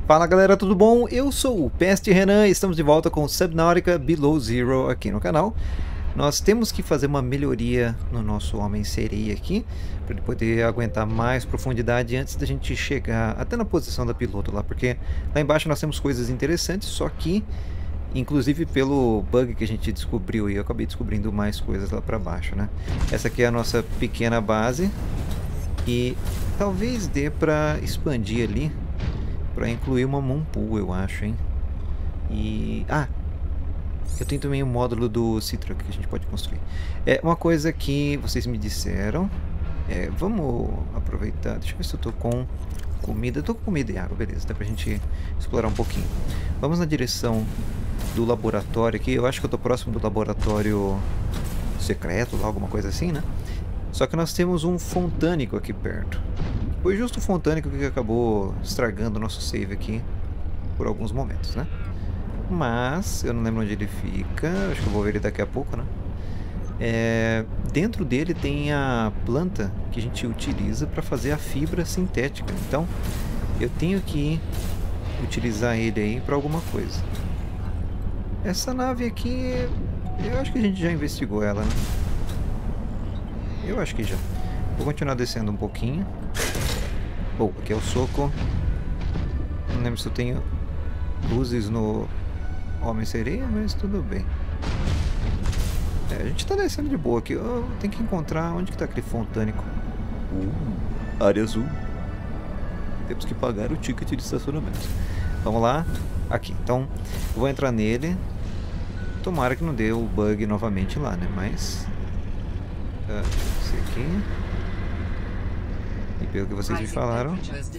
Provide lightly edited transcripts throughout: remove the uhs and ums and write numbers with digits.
Fala galera, tudo bom? Eu sou o Peste Renan e estamos de volta com Subnautica Below Zero aqui no canal. Nós temos que fazer uma melhoria no nosso Homem-Sereia aqui, para ele poder aguentar mais profundidade antes da gente chegar até na posição da piloto lá, porque lá embaixo nós temos coisas interessantes, só que, inclusive pelo bug que a gente descobriu, e eu acabei descobrindo mais coisas lá para baixo, né? Essa aqui é a nossa pequena base, e talvez dê para expandir ali, para incluir uma moon pool, eu acho, hein? E... eu tenho também o módulo do Citra que a gente pode construir. É uma coisa que vocês me disseram. Vamos aproveitar. Deixa eu ver se eu tô com comida. Eu tô com comida e água, beleza. Dá pra gente explorar um pouquinho. Vamos na direção do laboratório aqui. Eu acho que eu tô próximo do laboratório secreto, alguma coisa assim, né? Só que nós temos um fontânico aqui perto. Foi justo o fontânico que acabou estragando o nosso save aqui por alguns momentos, né? Mas eu não lembro onde ele fica. Acho que eu vou ver ele daqui a pouco, né? Dentro dele tem a planta que a gente utiliza para fazer a fibra sintética. Então eu tenho que utilizar ele aí para alguma coisa. Essa nave aqui, eu acho que a gente já investigou ela, né? Eu acho que já. Vou continuar descendo um pouquinho. Bom, aqui é o soco. Não lembro se eu tenho luzes no Homem-Sereia, mas tudo bem. A gente tá descendo de boa aqui. Eu tenho que encontrar onde que tá aquele fontânico. Área azul. Temos que pagar o ticket de estacionamento. Vamos lá. Aqui. Então, eu vou entrar nele. Tomara que não dê o bug novamente lá, né? Mas... esse aqui. E pelo que vocês me falaram...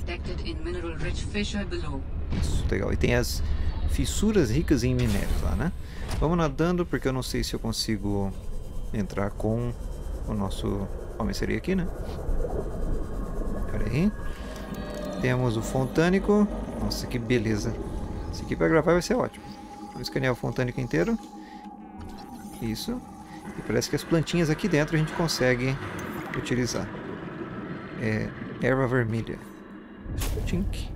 Isso, legal. E tem as fissuras ricas em minérios lá, né? Vamos nadando, porque eu não sei se eu consigo entrar com o nosso Homem-Sereia aqui, né? Pera aí. Temos o fontânico. Nossa, que beleza. Esse aqui pra gravar vai ser ótimo. Vou escanear o fontânico inteiro. Isso. E parece que as plantinhas aqui dentro a gente consegue utilizar. Erva vermelha. Tink.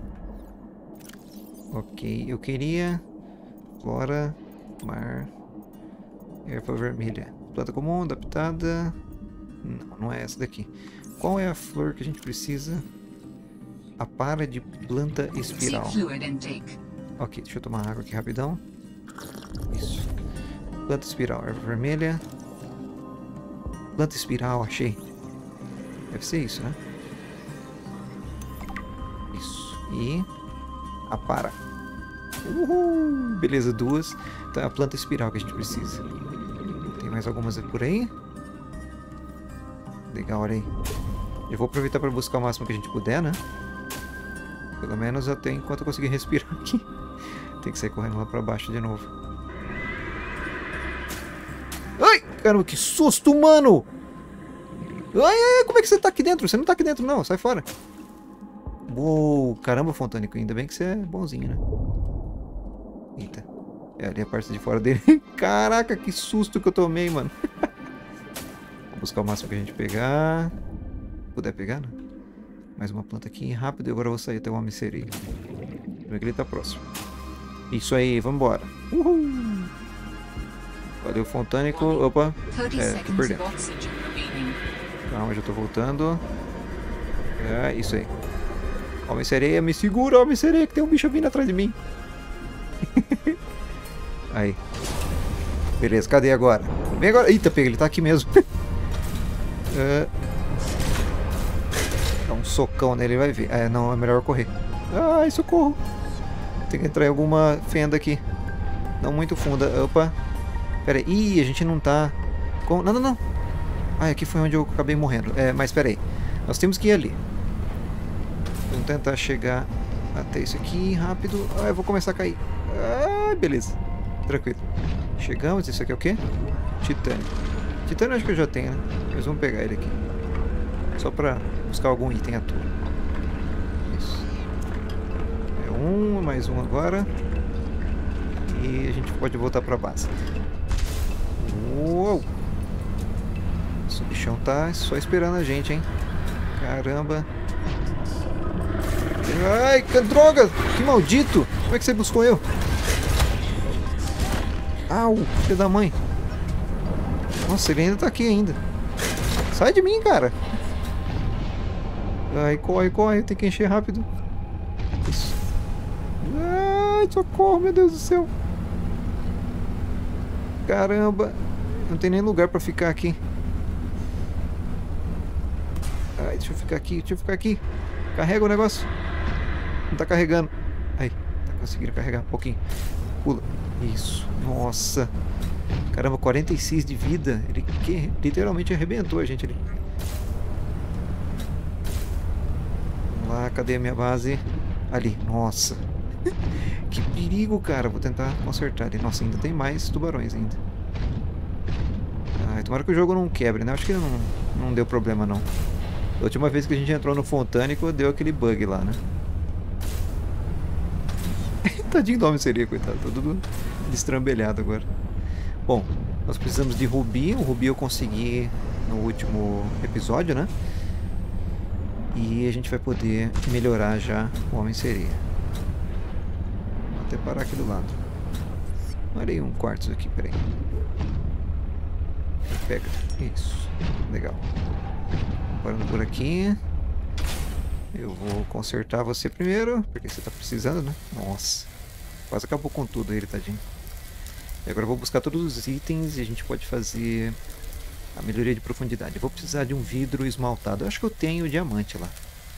Ok, eu queria flora, mar, erva vermelha. Planta comum, adaptada. Não é essa daqui. Qual é a flor que a gente precisa? A para de planta espiral. Ok, deixa eu tomar água aqui rapidão. Isso. Planta espiral, erva vermelha. Planta espiral, achei. Deve ser isso, né? Isso. E... a para. Beleza, duas. Então é a planta espiral que a gente precisa. Tem mais algumas por aí? Legal, olha aí. Eu vou aproveitar para buscar o máximo que a gente puder, né? Pelo menos até enquanto eu conseguir respirar aqui. Tem que sair correndo lá para baixo de novo. Ai! Caramba, que susto, mano! Ai, como é que você tá aqui dentro? Você não tá aqui dentro, não. Sai fora. Uou, caramba, fontânico. Ainda bem que você é bonzinho, né? Eita. Ali a parte de fora dele. Caraca, que susto que eu tomei, mano. Vou buscar o máximo que a gente pegar. Puder pegar, né? Mais uma planta aqui, rápido. E agora eu vou sair até o Homem-Sereia. Vê que ele tá próximo. Isso aí, vambora. Uhul. Valeu, fontânico. Opa. Tô perdendo. Calma, já tô voltando. Isso aí. Homem-Sereia, me segura, Homem-Sereia, que tem um bicho vindo atrás de mim. Aí. Beleza, cadê agora? Vem agora. Eita, pega, ele tá aqui mesmo. Dá um socão nele, vai ver. Não, é melhor correr. Ai, socorro. Tem que entrar em alguma fenda aqui. Não muito funda. Opa. Pera aí. Ih, a gente não tá... Não, não, não. Aqui foi onde eu acabei morrendo. Mas pera aí. Nós temos que ir ali. Vamos tentar chegar até isso aqui rápido. Eu vou começar a cair. Beleza. Tranquilo. Chegamos. Isso aqui é o quê? Titânio. Titânio acho que eu já tenho, né? Mas vamos pegar ele aqui. Só pra buscar algum item à toa. Isso. Mais um agora. E a gente pode voltar pra base. Uou! Esse bichão tá só esperando a gente, hein? Caramba. Ai, que droga! Que maldito! Como é que você buscou eu? Au, filho da mãe. Nossa, ele ainda tá aqui ainda. Sai de mim, cara. Ai, corre, corre. Tem que encher rápido. Isso. Ai, socorro, meu Deus do céu. Caramba. Não tem nem lugar pra ficar aqui. Ai, deixa eu ficar aqui, deixa eu ficar aqui. Carrega o negócio. Não tá carregando. Aí, tá conseguindo carregar um pouquinho. Pula. Isso. Nossa. Caramba, 46 de vida. Ele que literalmente arrebentou a gente ali. Vamos lá, cadê a minha base? Ali. Nossa. Que perigo, cara. Vou tentar consertar ali. Nossa, ainda tem mais tubarões ainda. Ai, tomara que o jogo não quebre, né? Acho que não deu problema, não. Da última vez que a gente entrou no Fontânico, deu aquele bug lá, né? Tadinho do homem seria, coitado. Tá tudo destrambelhado agora. Bom, nós precisamos de rubi. O rubi eu consegui no último episódio, né? E a gente vai poder melhorar já o Homem-Sereia. Vou até parar aqui do lado. Olha aí um quartzo aqui, peraí. Pega. Isso. Legal. Parando por aqui. Eu vou consertar você primeiro, porque você tá precisando, né? Nossa. Quase acabou com tudo ele, tadinho. E agora eu vou buscar todos os itens e a gente pode fazer a melhoria de profundidade. Eu vou precisar de um vidro esmaltado. Eu acho que eu tenho diamante lá.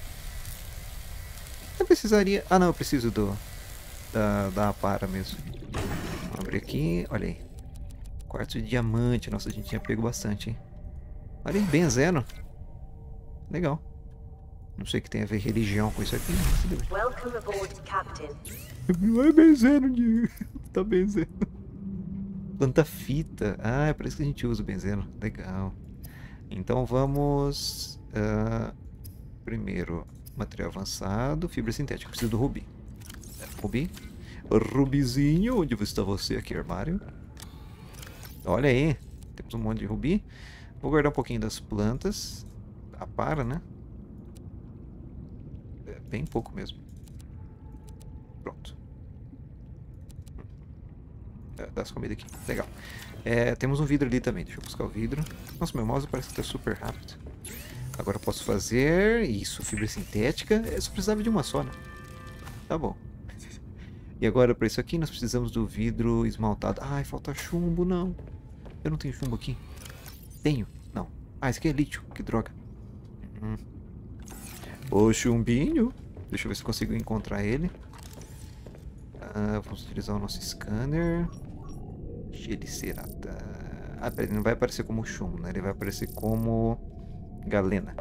Eu precisaria... Ah, não, eu preciso da apara mesmo. Vou abrir aqui, olha aí. Quartzo de diamante. Nossa, a gente tinha pego bastante, hein? Olha aí, benzeno. Legal. Não sei o que tem a ver religião com isso aqui. Welcome aboard, Captain. Não é benzeno, tá benzeno. Planta fita. Ah, é por isso que a gente usa o benzeno. Legal. Então vamos... primeiro, material avançado, fibra sintética. Preciso do rubi. Rubi. Rubizinho, onde está você aqui, armário? Olha aí. Temos um monte de rubi. Vou guardar um pouquinho das plantas. Apara, né? É bem pouco mesmo. Pronto. Dá essa comida aqui. Legal. Temos um vidro ali também. Deixa eu buscar o vidro. Nossa, meu mouse parece que está super rápido. Agora eu posso fazer isso, fibra sintética. Eu só precisava de uma só, né? Tá bom. E agora para isso aqui nós precisamos do vidro esmaltado. Ai, falta chumbo, não. Eu não tenho chumbo aqui. Tenho? Não. Ah, esse aqui é lítio. Que droga. O chumbinho. Deixa eu ver se eu consigo encontrar ele. Vamos utilizar o nosso scanner. Gelicerata. Ah, peraí, ele não vai aparecer como chumbo, né? Ele vai aparecer como galena.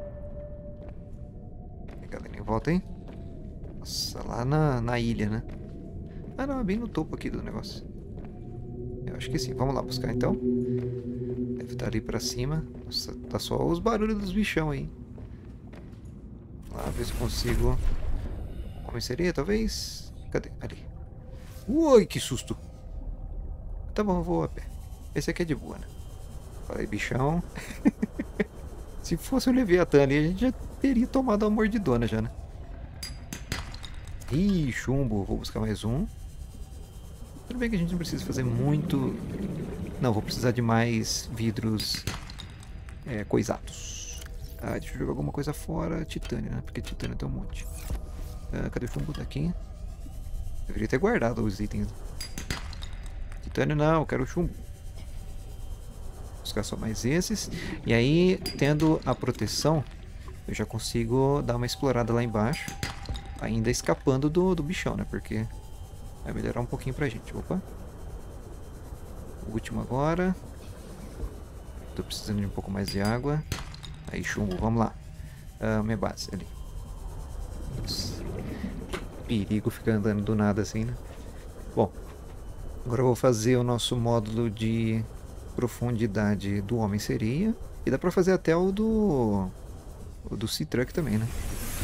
Galena em volta, hein? Nossa, lá na ilha, né? Ah, não, é bem no topo aqui do negócio. Eu acho que sim. Vamos lá buscar, então. Deve estar ali pra cima. Nossa, tá só os barulhos dos bichão aí. Vamos lá, ver se eu consigo... Homem-sereia, talvez? Cadê? Ali. Ui, que susto! Tá bom, eu vou a pé. Esse aqui é de boa, né? Falei, bichão. Se fosse o Leviatã ali, a gente já teria tomado uma mordidona já, né? Ih, chumbo. Vou buscar mais um. Tudo bem que a gente não precisa fazer muito... Não, vou precisar de mais vidros coisados. Deixa eu jogar alguma coisa fora. Titânio, né? Porque titânio tem um monte. Cadê o chumbo? Tá aqui. Deveria ter guardado os itens. Titânio não, eu quero chumbo. Vou buscar só mais esses. E aí, tendo a proteção, eu já consigo dar uma explorada lá embaixo. Ainda escapando do bichão, né? Porque vai melhorar um pouquinho pra gente. Opa. O último agora. Tô precisando de um pouco mais de água. Aí, chumbo, vamos lá. Minha base, ali. Nossa. Perigo ficar andando do nada assim, né? Bom, agora eu vou fazer o nosso módulo de profundidade do Homem-Sereia. E dá pra fazer até o do Sea-Truck também, né?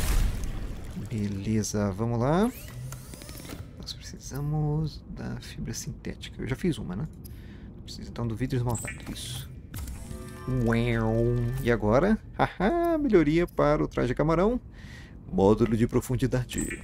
Beleza, vamos lá. Nós precisamos da fibra sintética. Eu já fiz uma, né? Preciso então do vidro esmaltado. Isso. E agora? Haha, melhoria para o traje de camarão. Módulo de profundidade.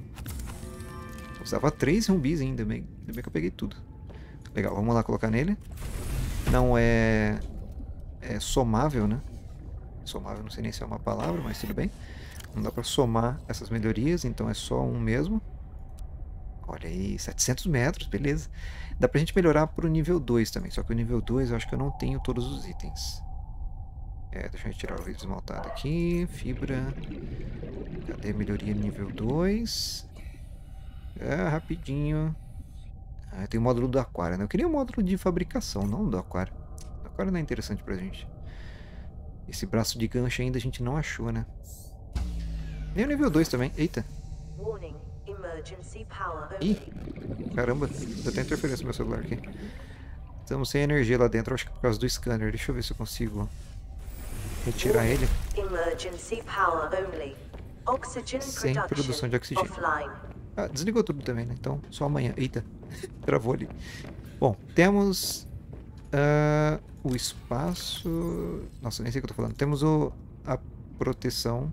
Usava 3 zumbis ainda bem que eu peguei tudo. Legal, vamos lá colocar nele. Não é somável, né? Somável, não sei nem se é uma palavra, mas tudo bem. Não dá pra somar essas melhorias, então é só um mesmo. Olha aí, 700 metros, beleza. Dá pra gente melhorar pro nível 2 também, só que o nível 2 eu acho que eu não tenho todos os itens. Deixa eu tirar o vidro esmaltado aqui, fibra. Cadê a melhoria nível 2? Rapidinho. Tem o módulo do aquário, né? Eu queria o módulo de fabricação, não do aquário. O aquário não é interessante pra gente. Esse braço de gancho ainda a gente não achou, né? Nem o nível 2 também. Eita. Warning, emergency power Ih, only. caramba. Deu até interferência no meu celular aqui. Estamos sem energia lá dentro, acho que por causa do scanner. Deixa eu ver se eu consigo retirar ele. Emergency power only. Oxygen Sem produção de oxigênio. offline. Desligou tudo também, né? Então, só amanhã. Eita, travou ali. Bom, temos o espaço... Nossa, nem sei o que eu tô falando. Temos a proteção.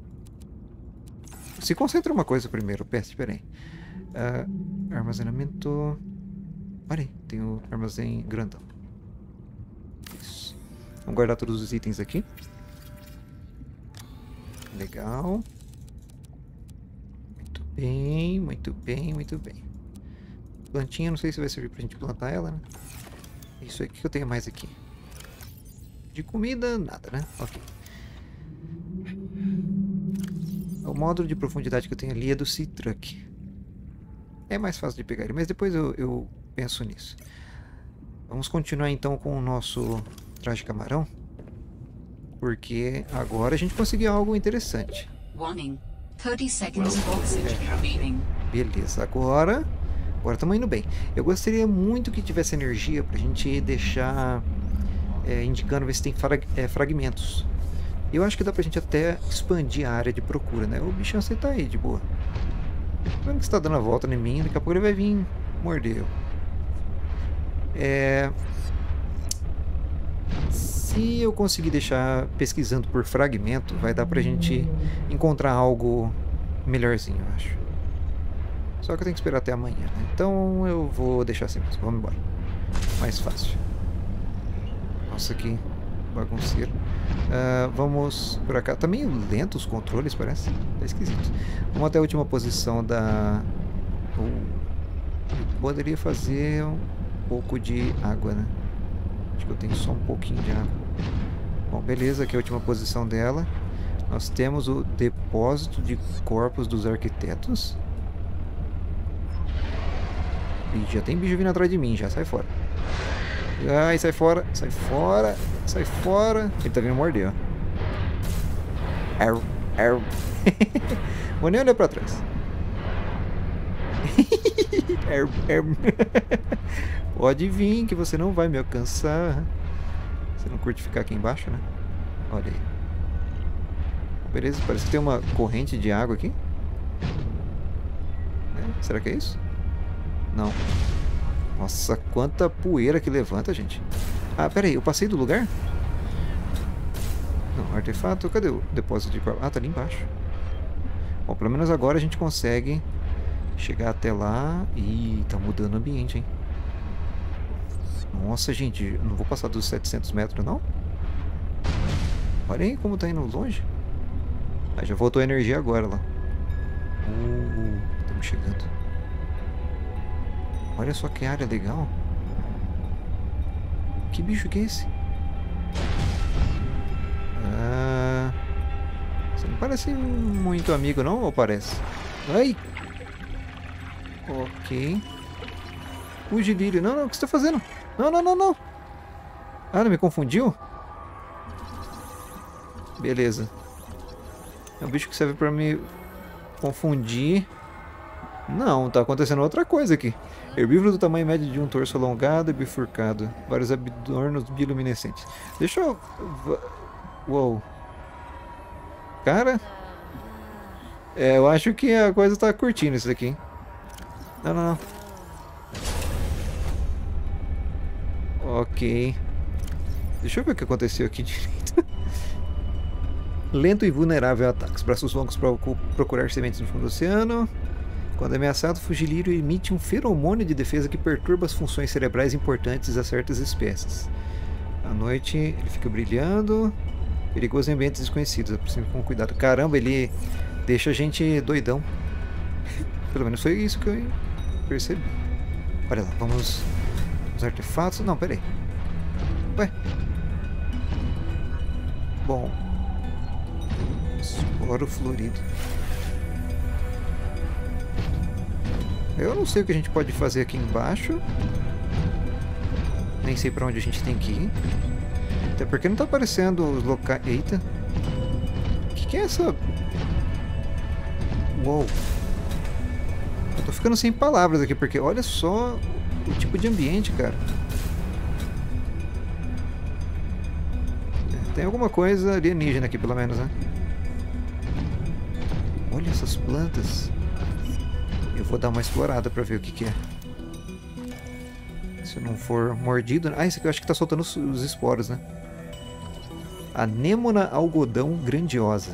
Se concentra uma coisa primeiro, Peste, peraí. Armazenamento... Olha aí, tem o armazém grandão. Isso. Vamos guardar todos os itens aqui. Legal. Muito bem, muito bem, muito bem. Plantinha, não sei se vai servir pra gente plantar ela, né? Isso aqui que eu tenho mais aqui. De comida, nada, né? Ok. O módulo de profundidade que eu tenho ali é do Sea-Truck. É mais fácil de pegar ele, mas depois eu penso nisso. Vamos continuar então com o nosso traje camarão. Porque agora a gente conseguiu algo interessante. Warning. 30 seconds of oxygen remaining. Beleza, agora estamos indo bem. Eu gostaria muito que tivesse energia pra gente deixar indicando ver se tem fragmentos. Eu acho que dá pra gente até expandir a área de procura, né? O bichão você tá aí de boa. Vendo que você tá dando a volta em mim, daqui a pouco ele vai vir morder eu. Se eu conseguir deixar pesquisando por fragmento, vai dar pra gente encontrar algo melhorzinho, eu acho. Só que eu tenho que esperar até amanhã, né? Então eu vou deixar assim mesmo. Vamos embora. Mais fácil. Nossa, que bagunceiro. Vamos por cá. Tá meio lento os controles, parece. Tá esquisito. Vamos até a última posição da... Eu poderia fazer um pouco de água, né? Acho que eu tenho só um pouquinho de água. Bom, beleza. Aqui é a última posição dela. Nós temos o depósito de corpos dos arquitetos. E já tem bicho vindo atrás de mim, já. Sai fora. Ai, sai fora. Sai fora. Sai fora. Ele tá vindo morder, ó. Arr, arr. Vou nem olhar pra trás. Arr, arr. Pode vir que você não vai me alcançar. Você não curte ficar aqui embaixo, né? Olha aí. Beleza, parece que tem uma corrente de água aqui. Será que é isso? Não. Nossa, quanta poeira que levanta, gente. Pera aí, eu passei do lugar? Não, artefato. Cadê o depósito de corpo? Tá ali embaixo. Bom, pelo menos agora a gente consegue chegar até lá. Ih, tá mudando o ambiente, hein? Nossa, gente, eu não vou passar dos 700 metros, não? Olha aí como tá indo longe. Já voltou a energia agora lá. Estamos chegando. Olha só que área legal. Que bicho que é esse? Você não parece muito amigo, não? Ou parece? Ai! Ok. Fuge, Lírio. Não, não, o que você tá fazendo? Não, não, não, não. Não me confundiu? Beleza. É um bicho que serve pra me confundir. Não, tá acontecendo outra coisa aqui. Herbívoro do tamanho médio de um torso alongado e bifurcado. Vários adornos bioluminescentes. Deixa eu... Uou. Cara... eu acho que a coisa tá curtindo isso daqui. Não, não, não. Ok. Deixa eu ver o que aconteceu aqui direito. Lento e vulnerável a ataques. Braços longos para procurar sementes no fundo do oceano. Quando ameaçado, o fugilírio emite um feromônio de defesa que perturba as funções cerebrais importantes a certas espécies. À noite, ele fica brilhando. Perigoso em ambientes desconhecidos. Aproxime com cuidado. Caramba, ele deixa a gente doidão. Pelo menos foi isso que eu percebi. Olha lá, vamos... Os artefatos... Não, peraí. Ué. Bom. Esporo florido. Eu não sei o que a gente pode fazer aqui embaixo. Nem sei pra onde a gente tem que ir. Até porque não tá aparecendo os locais... Eita. O que é essa... Uou. Eu tô ficando sem palavras aqui, porque olha só o tipo de ambiente, cara. Tem alguma coisa alienígena aqui, pelo menos, né? Olha essas plantas. Eu vou dar uma explorada pra ver o que é. Se não for mordido... Ah, esse aqui eu acho que tá soltando os esporos, né? Anêmona algodão grandiosa.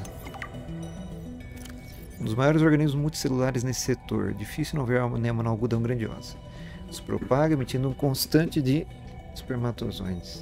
Um dos maiores organismos multicelulares nesse setor. Difícil não ver a anêmona algodão grandiosa. Se propaga emitindo um constante de espermatozoides.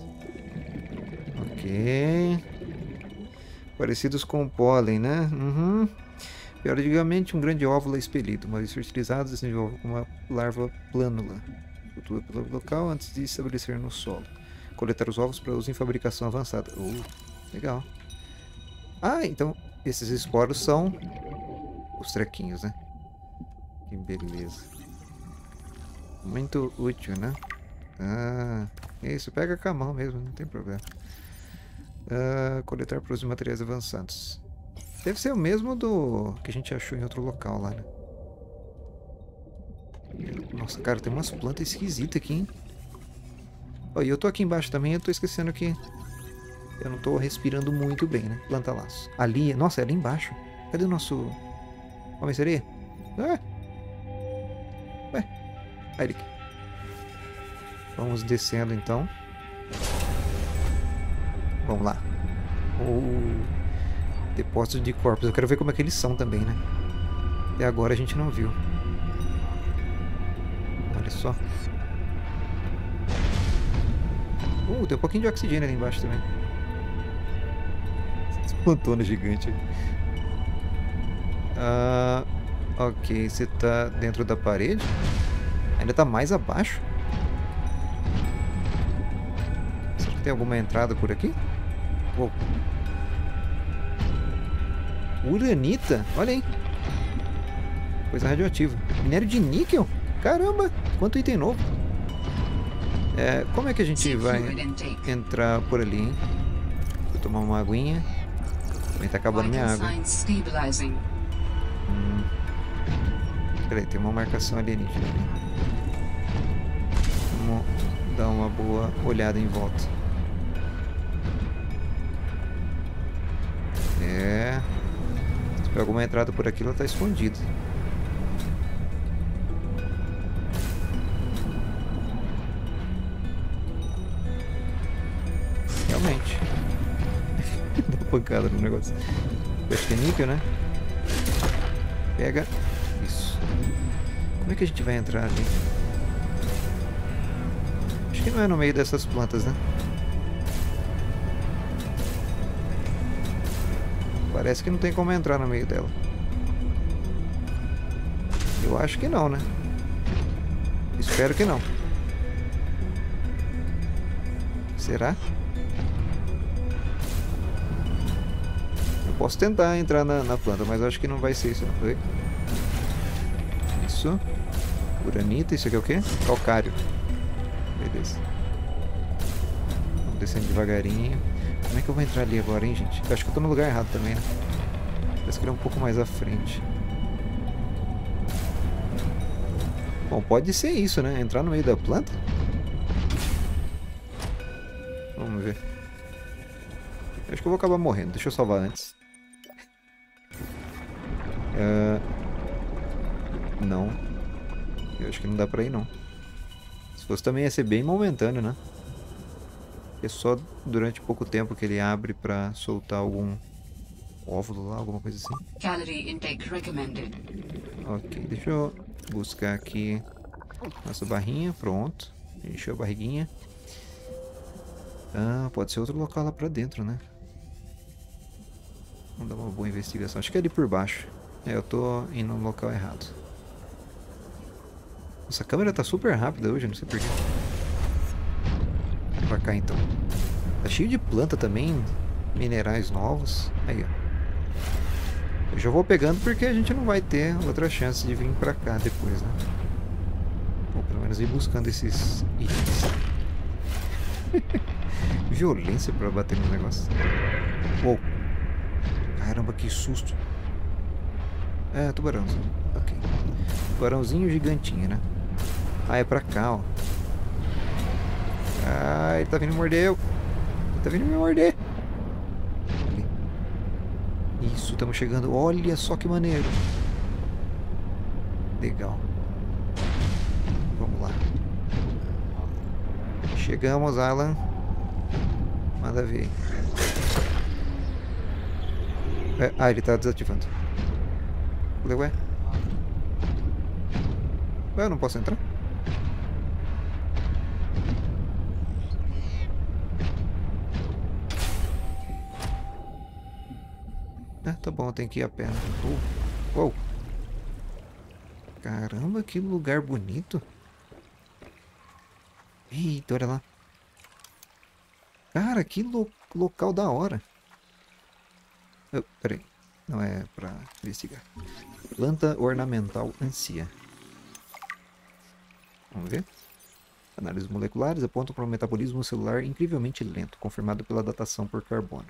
Ok. Parecidos com o pólen, né? Uhum. Periodicamente, um grande óvulo é expelido. Uma vez fertilizado, desenvolve uma larva plânula. Flutua pelo local antes de estabelecer no solo. Coletar os ovos para uso em fabricação avançada. Legal. Ah, então esses esporos são os trequinhos, né? Que beleza. Muito útil, né? Ah, isso. Pega com a mão mesmo, não tem problema. Coletar para uso em materiais avançados. Deve ser o mesmo do que a gente achou em outro local lá, né? Nossa, cara, tem umas plantas esquisitas aqui, hein? Oh, e eu tô aqui embaixo também, eu tô esquecendo que eu não tô respirando muito bem, né? Planta laço. Ali, nossa, é ali embaixo. Cadê o nosso Homem-Sereia? Ué? Aí ele aqui. Vamos descendo então. Vamos lá. Depósitos de corpos. Eu quero ver como é que eles são também, né? Até agora a gente não viu. Olha só. Tem um pouquinho de oxigênio ali embaixo também. Plantona gigante. Ok, você tá dentro da parede. Ainda tá mais abaixo. Será que tem alguma entrada por aqui? Uou. Uranita? Olha aí. Coisa radioativa. Minério de níquel? Caramba, quanto item novo. Como é que a gente vai entrar por ali, hein? Vou tomar uma aguinha. Também tá acabando minha água. Peraí, tem uma marcação alienígena ali. Vamos dar uma boa olhada em volta. Se tiver alguma entrada por aqui, ela tá escondida. Realmente. Dá uma pancada no negócio. Acho que é níquel, né? Pega. Isso. Como é que a gente vai entrar ali? Acho que não é no meio dessas plantas, né? Parece que não tem como entrar no meio dela. Eu acho que não, né? Espero que não. Será? Eu posso tentar entrar na planta, mas eu acho que não vai ser isso, não. Isso. Uranita, isso aqui é o quê? Calcário. Beleza. Vamos descendo devagarinho. Como é que eu vou entrar ali agora, hein, gente? Eu acho que eu tô no lugar errado também, né? Parece que ele é um pouco mais à frente. Bom, pode ser isso, né? Entrar no meio da planta? Vamos ver. Eu acho que eu vou acabar morrendo. Deixa eu salvar antes. Não. Eu acho que não dá pra ir, não. Se fosse também ia ser bem momentâneo, né? É só durante pouco tempo que ele abre pra soltar algum óvulo lá, alguma coisa assim. Calorie intake recommended. Ok, deixa eu buscar aqui nossa barrinha, pronto. Encheu a barriguinha. Ah, pode ser outro local lá pra dentro, né? Vamos dar uma boa investigação. Acho que é ali por baixo. É, eu tô indo no local errado. Nossa, a câmera tá super rápida hoje, não sei porquê. Pra cá então. Tá cheio de planta também, minerais novos. Aí, ó. Eu já vou pegando porque a gente não vai ter outra chance de vir pra cá depois, né? Ou pelo menos ir buscando esses itens. Violência pra bater no negócio. Uou. Caramba, que susto. É, tubarãozinho. Ok. Tubarãozinho gigantinho, né? Ah, é pra cá, ó. Ah, ele tá vindo me morder eu. Ele tá vindo me morder. Ali. Isso, estamos chegando. Olha só que maneiro. Legal. Vamos lá. Chegamos, Alan. Manda ver. Ah, ele tá desativando. Ué? Ué, eu não posso entrar? Ah, tá bom, eu tenho que ir a pé. Uou. Caramba, que lugar bonito. Eita, olha lá. Cara, que local da hora. Oh, peraí. Não é pra investigar. Planta ornamental ancia. Vamos ver. Análises moleculares apontam para um metabolismo celular incrivelmente lento, confirmado pela datação por carbono.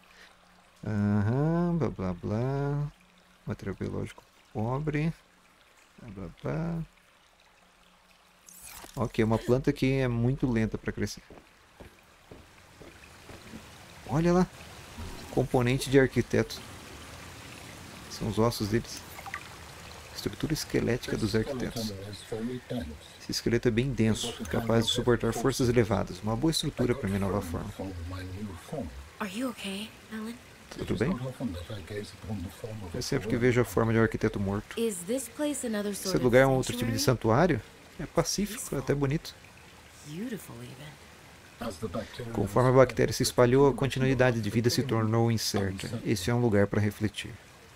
Aham, blá blá blá. Material biológico pobre. Blá blá blá. Ok, uma planta que é muito lenta para crescer. Olha lá. Componente de arquiteto. São os ossos deles. Estrutura esquelética dos arquitetos. Esse esqueleto é bem denso, capaz de suportar forças elevadas. Uma boa estrutura para minha nova forma. Are you okay, Alan? Tudo bem? É sempre que vejo a forma de um arquiteto morto. Is this place another sort Esse lugar é um outro tipo de santuário? É pacífico, é até bonito. Beautiful even. Conforme a bactéria se espalhou, a continuidade de vida se tornou incerta. Esse é um lugar para refletir.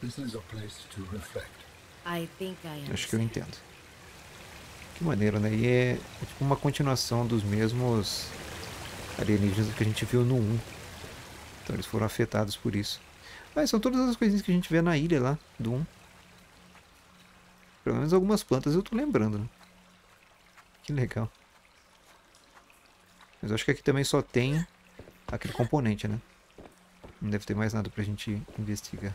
I think I Acho que eu understand. entendo. Que maneiro, né? E é tipo uma continuação dos mesmos alienígenas que a gente viu no 1. Então eles foram afetados por isso. Mas são todas as coisinhas que a gente vê na ilha lá, do 1. Pelo menos algumas plantas eu tô lembrando, né? Que legal. Mas eu acho que aqui também só tem aquele componente, né? Não deve ter mais nada pra gente investigar.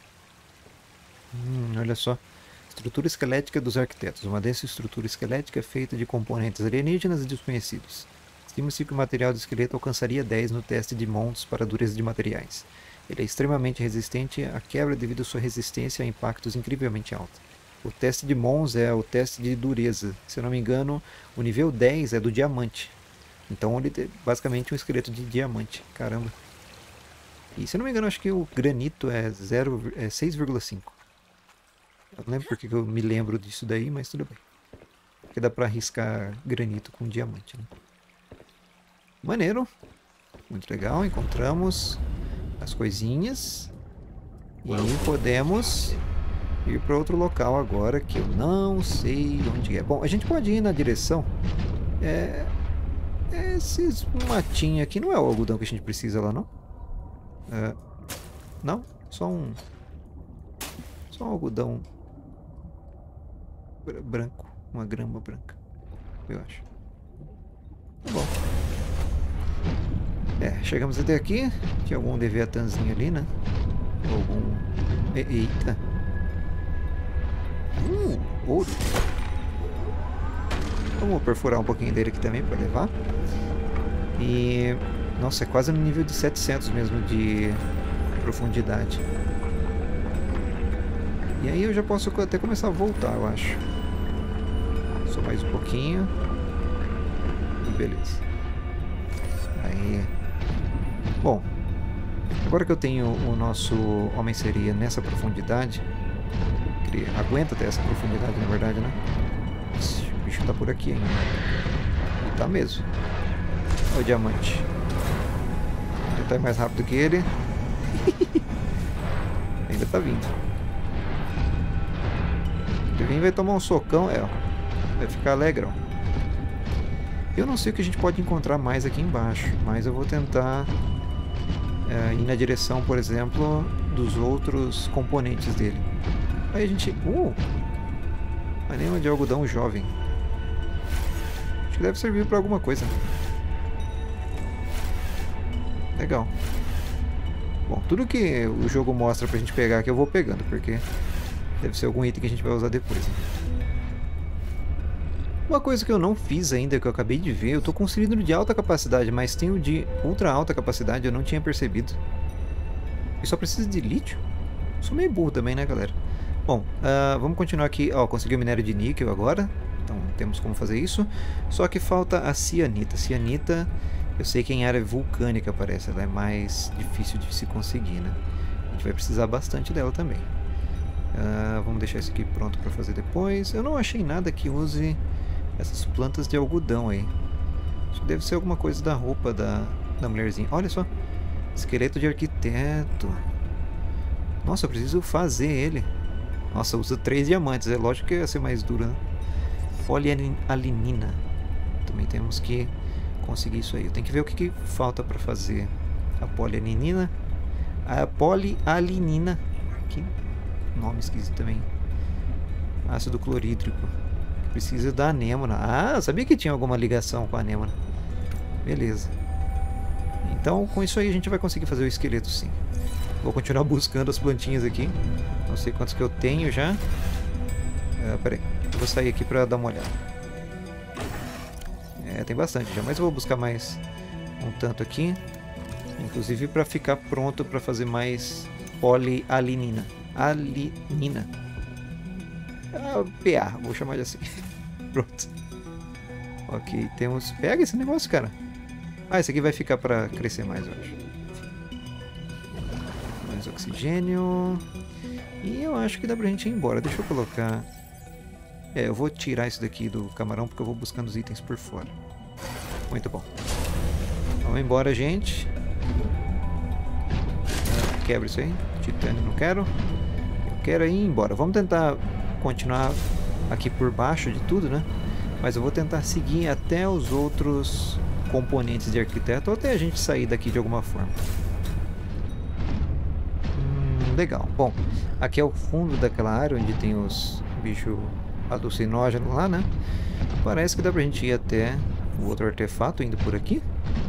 Olha só. Estrutura esquelética dos arquitetos. Uma densa estrutura esquelética feita de componentes alienígenas e desconhecidos. Estima-se que o material do esqueleto alcançaria 10 no teste de Mons para dureza de materiais. Ele é extremamente resistente à quebra devido à sua resistência a impactos incrivelmente alta. O teste de Mons é o teste de dureza. Se eu não me engano, o nível 10 é do diamante. Então ele é basicamente um esqueleto de diamante. Caramba. E se eu não me engano, acho que o granito é 6,5. Eu não lembro porque que eu me lembro disso daí, mas tudo bem. Porque dá pra arriscar granito com diamante, né? Maneiro. Muito legal. Encontramos as coisinhas. E podemos ir para outro local agora que eu não sei onde é. Bom, a gente pode ir na direção. Esses matinhos aqui não é o algodão que a gente precisa lá, não? Não? Só um algodão branco. Uma grama branca. Eu acho. Tá bom. Chegamos até aqui. Tinha algum Leviatãzinho ali, né? Algum... Eita. Ouro. Vamos perfurar um pouquinho dele aqui também para levar. E... Nossa, é quase no nível de 700 mesmo de profundidade. E aí eu já posso até começar a voltar, eu acho. Só mais um pouquinho. E beleza. Aí... Bom, Agora que eu tenho o nosso Homem-Sereia nessa profundidade, que ele aguenta até essa profundidade, na verdade, né? O bicho tá por aqui ainda. E tá mesmo. Olha o diamante. Vou tentar ir mais rápido que ele. Ainda tá vindo. Ele vem e vai tomar um socão, ó. Vai ficar alegrão. Eu não sei o que a gente pode encontrar mais aqui embaixo, mas eu vou tentar ir na direção, por exemplo, dos outros componentes dele. Aí a gente... anema de algodão jovem. Acho que deve servir para alguma coisa. Legal. Bom, tudo que o jogo mostra pra gente pegar aqui eu vou pegando, porque deve ser algum item que a gente vai usar depois, né? Uma coisa que eu não fiz ainda, que eu acabei de ver, eu tô com um cilindro de alta capacidade, mas tem o de ultra alta capacidade, eu não tinha percebido. E só precisa de lítio? Sou meio burro também, né, galera? Bom, vamos continuar aqui. Ó, consegui o minério de níquel agora, então temos como fazer isso. Só que falta a cianita. Cianita, eu sei que em área vulcânica parece, ela é mais difícil de se conseguir, né? A gente vai precisar bastante dela também. Vamos deixar isso aqui pronto para fazer depois. Eu não achei nada que use essas plantas de algodão aí. Acho que deve ser alguma coisa da roupa da mulherzinha. Olha só, esqueleto de arquiteto. Nossa, eu preciso fazer ele. Nossa, usa 3 diamantes. É lógico que ia ser mais dura, né? Polialinina. Também temos que conseguir isso aí. Eu tenho que ver o que falta para fazer a polialinina. A polialinina. Que nome esquisito também. Ácido clorídrico. Precisa da anêmona. Ah, sabia que tinha alguma ligação com a anêmona. Beleza. Então, com isso aí a gente vai conseguir fazer o esqueleto, sim. Vou continuar buscando as plantinhas aqui. Não sei quantas que eu tenho já. Peraí. Vou sair aqui pra dar uma olhada. Tem bastante já, mas eu vou buscar mais um tanto aqui. Inclusive para ficar pronto para fazer mais polialinina. Alinina. PA, vou chamar de assim. Pronto. Ok, temos... Pega esse negócio, cara. Esse aqui vai ficar para crescer mais, eu acho. Mais oxigênio. E eu acho que dá pra gente ir embora. Deixa eu colocar... eu vou tirar isso daqui do camarão porque eu vou buscando os itens por fora. Muito bom. Vamos embora, gente. Quebra isso aí. Titânio não quero. Eu quero ir embora. Vamos tentar continuar aqui por baixo de tudo, né? Mas eu vou tentar seguir até os outros componentes de arquiteto ou até a gente sair daqui de alguma forma. Legal. Bom, aqui é o fundo daquela área onde tem os bichos alucinógenos lá, né? Parece que dá pra gente ir até o outro artefato indo por aqui.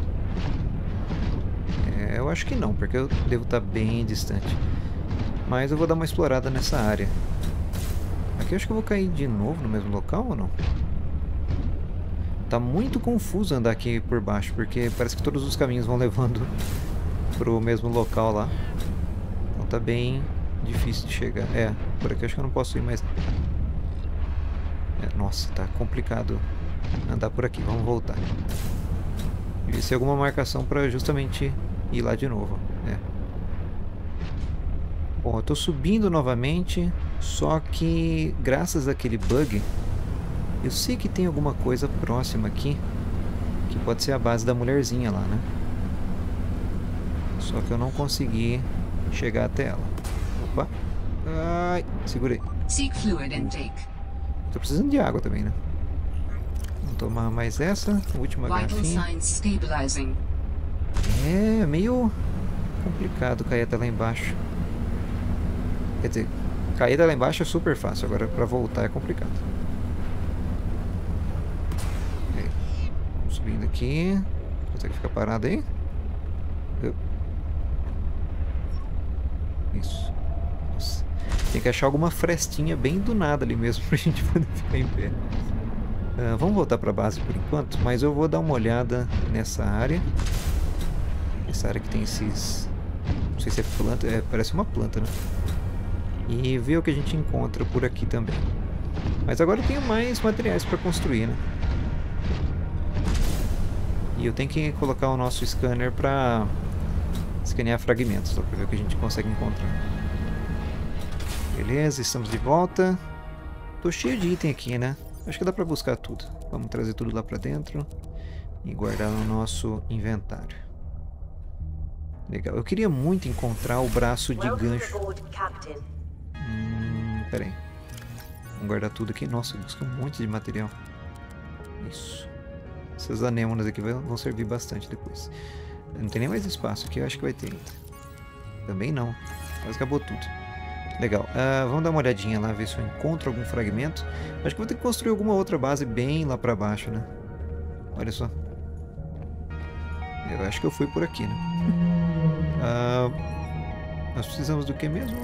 Eu acho que não, porque eu devo estar bem distante. Mas eu vou dar uma explorada nessa área. Aqui eu acho que eu vou cair de novo no mesmo local ou não? Tá muito confuso andar aqui por baixo, porque parece que todos os caminhos vão levando pro mesmo local lá. Então tá bem difícil de chegar. Por aqui eu acho que eu não posso ir mais. Nossa, tá complicado andar por aqui. Vamos voltar. Devia ser alguma marcação para justamente ir lá de novo. Bom, eu tô subindo novamente, só que graças àquele bug, eu sei que tem alguma coisa próxima aqui, que pode ser a base da mulherzinha lá, né? Só que eu não consegui chegar até ela. Opa! Ai, segurei. Seek fluid intake. Tô precisando de água também, né? Vamos tomar mais essa, última garrafinha. É meio complicado cair até lá embaixo. Quer dizer, cair até lá embaixo é super fácil, agora pra voltar é complicado. Vamos subindo aqui. Consegue ficar parado aí? Isso. Nossa. Tem que achar alguma frestinha bem do nada ali mesmo pra gente poder ficar em pé. Vamos voltar pra base por enquanto, mas eu vou dar uma olhada nessa área. Essa área que tem esses... Não sei se é planta, parece uma planta, né? E ver o que a gente encontra por aqui também. Mas agora eu tenho mais materiais para construir, né? E eu tenho que colocar o nosso scanner para escanear fragmentos, só para ver o que a gente consegue encontrar. Beleza, estamos de volta. Tô cheio de item aqui, né? Acho que dá para buscar tudo. Vamos trazer tudo lá para dentro e guardar no nosso inventário. Legal. Eu queria muito encontrar o braço de Welcome gancho. aboard, Captain. Pera aí. Vamos guardar tudo aqui. Nossa, busca um monte de material. Isso. Essas anêmonas aqui vão servir bastante depois. Não tem nem mais espaço aqui, eu acho que vai ter ainda. Também não. Quase acabou tudo. Legal. Vamos dar uma olhadinha lá, ver se eu encontro algum fragmento. Acho que vou ter que construir alguma outra base bem lá pra baixo, né? Olha só. Eu acho que eu fui por aqui, né? Nós precisamos do que mesmo?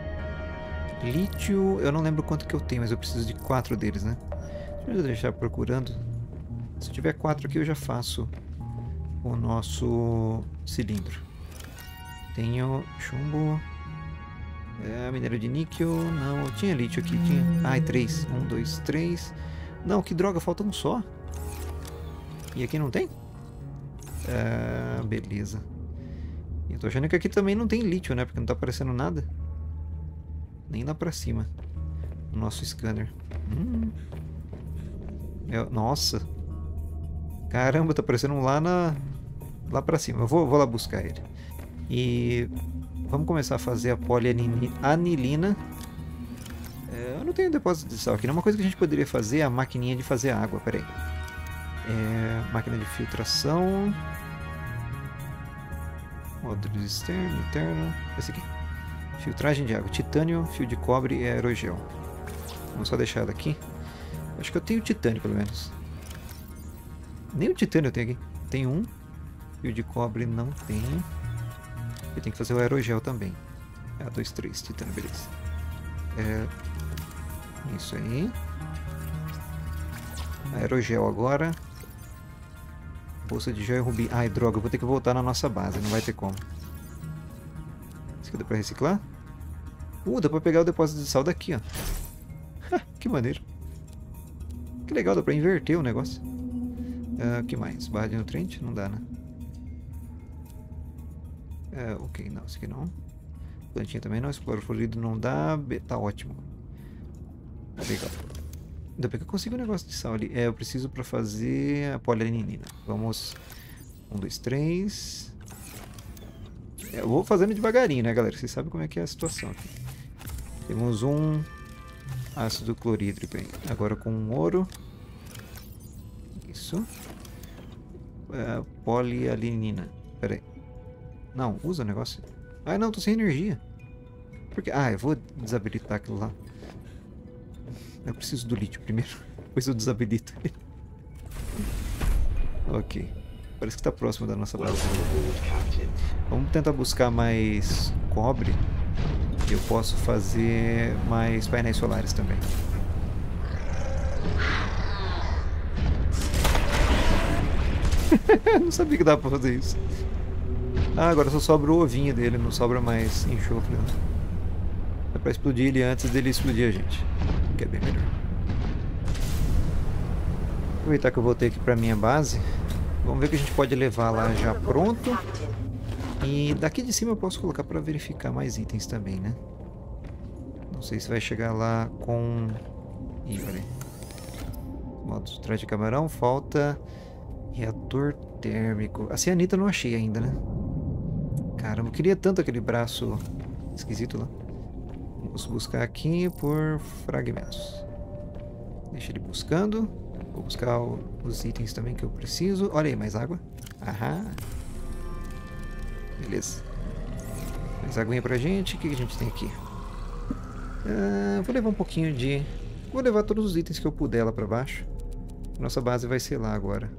Lítio. Eu não lembro quanto que eu tenho, mas eu preciso de 4 deles, né? Deixa eu deixar procurando. Se tiver 4 aqui, eu já faço o nosso cilindro. Tenho chumbo. Minério de níquel. Não, eu tinha lítio aqui. Tinha. Ai, 3. 1, 2, 3. Não, que droga, falta um só. E aqui não tem? Beleza. Eu tô achando que aqui também não tem lítio, né? Porque não tá aparecendo nada. Nem lá pra cima. O nosso scanner. Nossa. Caramba, tá aparecendo um lá pra cima. Eu vou lá buscar ele. E vamos começar a fazer a polianilina. Eu não tenho depósito de sal aqui. Uma coisa que a gente poderia fazer é a maquininha de fazer água. Pera aí. Máquina de filtração. Módulo externo, interno. Esse aqui. Filtragem de água. Titânio, fio de cobre e aerogel. Vamos só deixar ela aqui. Acho que eu tenho titânio, pelo menos. Nem o titânio eu tenho aqui. Tem um. Fio de cobre não tenho. Eu tenho que fazer o aerogel também. 2, 3. Titânio, beleza. Isso aí. Aerogel agora. Bolsa de joia rubi. Ai, droga, eu vou ter que voltar na nossa base. Não vai ter como. Isso aqui dá pra reciclar? Dá pra pegar o depósito de sal daqui, ó. Que maneiro. Que legal, dá pra inverter o negócio. O que mais? Barra de nutriente? Não dá, né? Ok, não, isso aqui não. Plantinha também não. Exploro florido não dá. Tá ótimo. Legal. Ainda bem que eu consigo um negócio de sal ali. Eu preciso pra fazer a polianilina. Vamos. 1, 2, 3. Eu vou fazendo devagarinho, né, galera? Vocês sabem como é que é a situação aqui. Temos um ácido clorídrico aí. Agora com ouro. Isso. Polialinina. Pera aí. Não, usa o negócio. Não, tô sem energia. Por quê? Eu vou desabilitar aquilo lá. Eu preciso do lítio primeiro. Depois eu desabilito. Ok. Parece que tá próximo da nossa base. Vamos tentar buscar mais cobre. Eu posso fazer mais painéis solares também. Não sabia que dava pra fazer isso. Agora só sobra o ovinho dele, não sobra mais enxofre, né? É pra explodir ele antes dele explodir a gente, que é bem melhor. Aproveitar que eu voltei aqui pra minha base. Vamos ver o que a gente pode levar lá já pronto. E daqui de cima eu posso colocar pra verificar mais itens também, né? Não sei se vai chegar lá com... peraí. Modo de traje de camarão, falta... reator térmico. A cianita eu não achei ainda, né? Caramba, eu queria tanto aquele braço esquisito lá. Vamos buscar aqui por fragmentos. Deixa ele buscando. Vou buscar os itens também que eu preciso. Olha aí, mais água. Beleza. Mais aguinha pra gente. O que a gente tem aqui? Vou levar um pouquinho de... Vou levar todos os itens que eu puder lá pra baixo. Nossa base vai ser lá agora.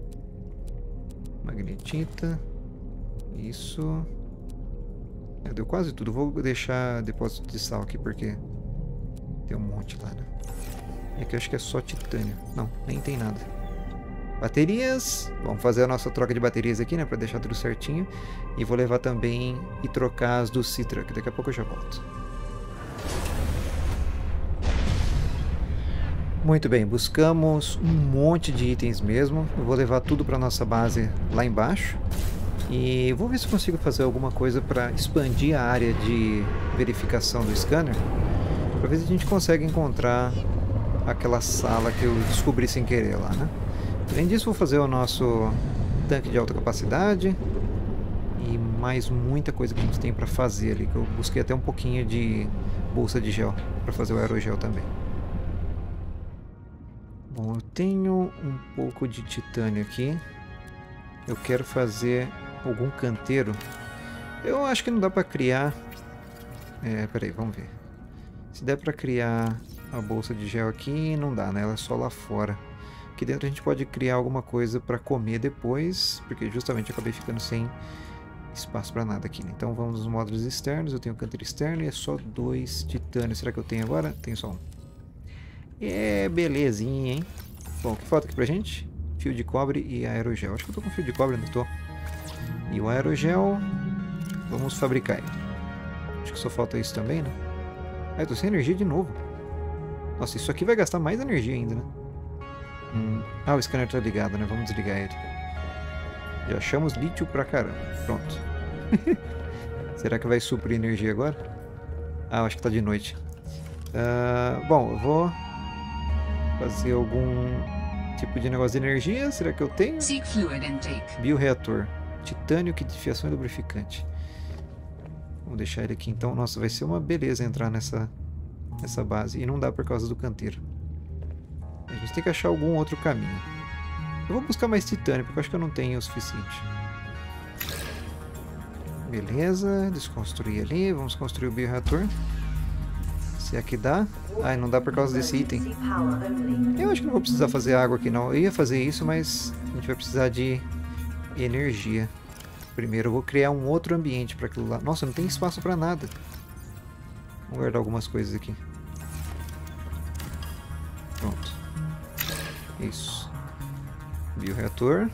Magnetita. Isso. Deu quase tudo. Vou deixar depósito de sal aqui porque tem um monte lá, né? E aqui eu acho que é só titânio. Não, nem tem nada. Baterias. Vamos fazer a nossa troca de baterias aqui, né? Pra deixar tudo certinho. E vou levar também e trocar as do Citra, que daqui a pouco eu já volto. Muito bem, buscamos um monte de itens mesmo. Eu vou levar tudo para nossa base lá embaixo. E vou ver se eu consigo fazer alguma coisa para expandir a área de verificação do scanner, para ver se a gente consegue encontrar aquela sala que eu descobri sem querer lá, né? Além disso, vou fazer o nosso tanque de alta capacidade e mais muita coisa que a gente tem para fazer ali, que eu busquei até um pouquinho de bolsa de gel para fazer o aerogel também. Bom, eu tenho um pouco de titânio aqui. Eu quero fazer algum canteiro. Eu acho que não dá para criar... peraí, vamos ver. Se der para criar a bolsa de gel aqui, não dá, né? Ela é só lá fora. Aqui dentro a gente pode criar alguma coisa para comer depois, porque justamente eu acabei ficando sem espaço para nada aqui, né? Então vamos nos módulos externos. Eu tenho canteiro externo e é só 2 titânios. Será que eu tenho agora? Tenho só 1. Belezinha, hein? Bom, o que falta aqui pra gente? Fio de cobre e aerogel. Acho que eu tô com fio de cobre, ainda tô. E o aerogel, vamos fabricar ele. Acho que só falta isso também, né? Eu tô sem energia de novo. Nossa, isso aqui vai gastar mais energia ainda, né? O scanner tá ligado, né? Vamos desligar ele. Já achamos lítio pra caramba. Pronto. Será que vai suprir energia agora? Acho que tá de noite. Bom, eu vou fazer algum tipo de negócio de energia. Será que eu tenho? Seek fluid intake. Bioreator. Titânio, kit de fiação e lubrificante. Vamos deixar ele aqui então. Nossa, vai ser uma beleza entrar nessa base. E não dá por causa do canteiro. A gente tem que achar algum outro caminho. Eu vou buscar mais titânio, porque eu acho que eu não tenho o suficiente. Beleza, desconstruir ali. Vamos construir o bioreator. Se é que dá. Não dá por causa desse item. Eu acho que não vou precisar fazer água aqui não. Eu ia fazer isso, mas a gente vai precisar de energia. Primeiro eu vou criar um outro ambiente para aquilo lá. Nossa, não tem espaço para nada. Vamos guardar algumas coisas aqui. Pronto. Isso. Bioreator.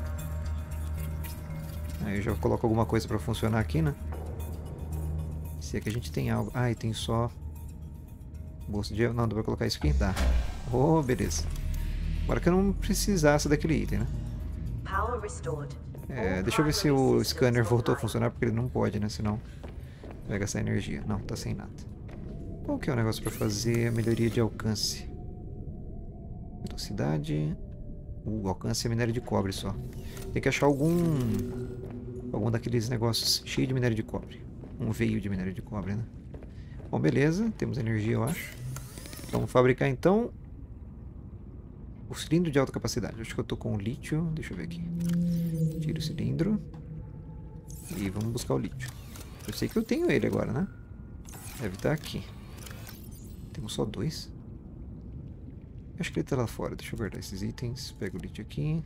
Aí eu já coloco alguma coisa para funcionar aqui, né? Se é que a gente tem algo. E tem só... bolsa de... Não, dá pra colocar isso aqui? Dá. Beleza. Agora que eu não precisasse daquele item, né? Deixa eu ver se o scanner voltou a funcionar, porque ele não pode, né? Senão vai gastar energia. Não, tá sem nada. Qual que é o negócio pra fazer a melhoria de alcance? Velocidade... alcance é minério de cobre só. Tem que achar algum daqueles negócios cheios de minério de cobre. Um veio de minério de cobre, né? Bom, beleza. Temos energia, eu acho. Então, vamos fabricar, então, o cilindro de alta capacidade. Acho que eu tô com o lítio. Deixa eu ver aqui. Tira o cilindro. E vamos buscar o lítio. Eu sei que eu tenho ele agora, né? Deve estar aqui. Temos só 2. Acho que ele tá lá fora. Deixa eu guardar esses itens. Pega o lítio aqui.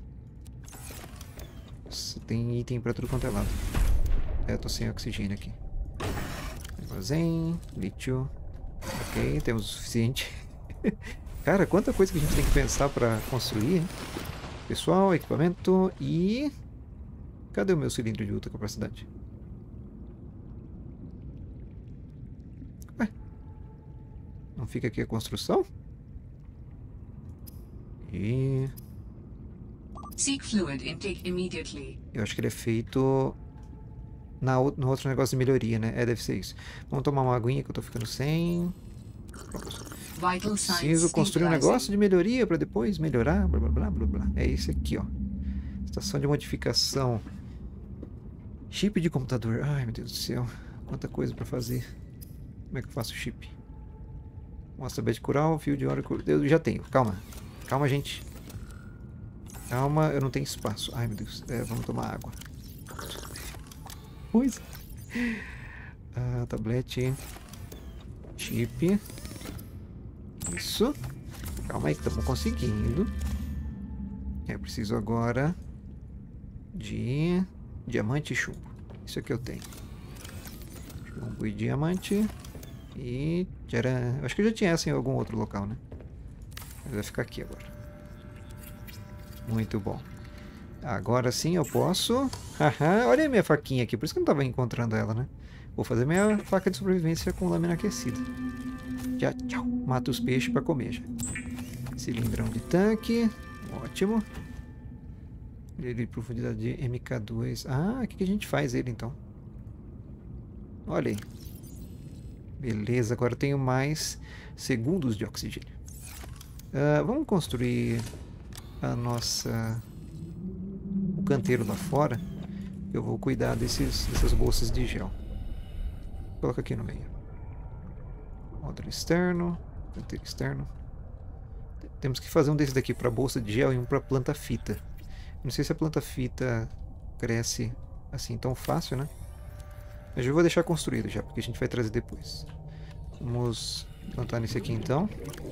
Nossa, tem item pra tudo quanto é lado. Eu tô sem oxigênio aqui. Armazém, lítio. Ok, temos o suficiente. Cara, quanta coisa que a gente tem que pensar pra construir, hein? Pessoal, equipamento e... Cadê o meu cilindro de alta capacidade? Ué? Não fica aqui a construção? E... Seek fluid intake immediately. eu acho que ele é feito no outro negócio de melhoria, né? Deve ser isso. Vamos tomar uma aguinha que eu tô ficando sem. Pronto. Preciso construir um negócio de melhoria para depois melhorar, blá blá blá blá blá. É esse aqui, ó. Estação de modificação. Chip de computador. Ai, meu Deus do céu. Quanta coisa para fazer. Como é que eu faço o chip? Mostra bed cural, fio de hora... Eu já tenho. Calma. Calma, gente. Calma, eu não tenho espaço. Ai, meu Deus. Vamos tomar água. Pois. Tablete. Chip. Isso. Calma aí que estamos conseguindo. Eu preciso agora de diamante e chumbo. Isso aqui eu tenho. Chumbo e diamante. E... acho que eu já tinha essa em algum outro local, né? Mas vai ficar aqui agora. Muito bom. Agora sim eu posso... olha a minha faquinha aqui. Por isso que eu não estava encontrando ela, né? Vou fazer minha faca de sobrevivência com lâmina aquecida. Já, tchau. Mata os peixes para comer já. Cilindrão de tanque. Ótimo. Ele de profundidade de MK2. Ah, o que a gente faz ele então? Olha aí. Beleza, agora eu tenho mais segundos de oxigênio. Vamos construir a nossa... o canteiro lá fora. Eu vou cuidar dessas bolsas de gel. Coloca aqui no meio. Módulo externo. Canteiro externo. Temos que fazer um desses daqui para bolsa de gel e um para planta fita. Não sei se a planta fita cresce assim tão fácil, né? Mas eu vou deixar construído já, porque a gente vai trazer depois. Vamos plantar nesse aqui então.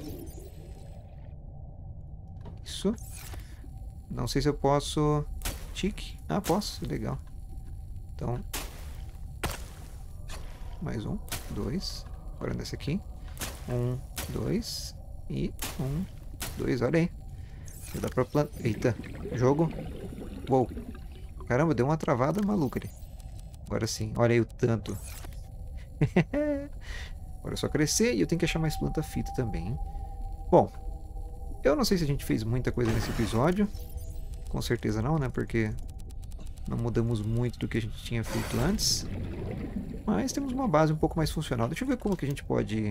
Isso. Não sei se eu posso... Tique. Ah, posso. Legal. Então... mais um. 2. Agora nesse aqui. 1, 2. E 1, 2. Olha aí. Já dá pra plantar. Eita. Jogo. Uou. Caramba, deu uma travada maluca ali. Agora sim. Olha aí o tanto. Agora é só crescer e eu tenho que achar mais planta fita também, hein? Bom. Eu não sei se a gente fez muita coisa nesse episódio. Com certeza não, né? Porque não mudamos muito do que a gente tinha feito antes. Mas temos uma base um pouco mais funcional. Deixa eu ver como que a gente pode...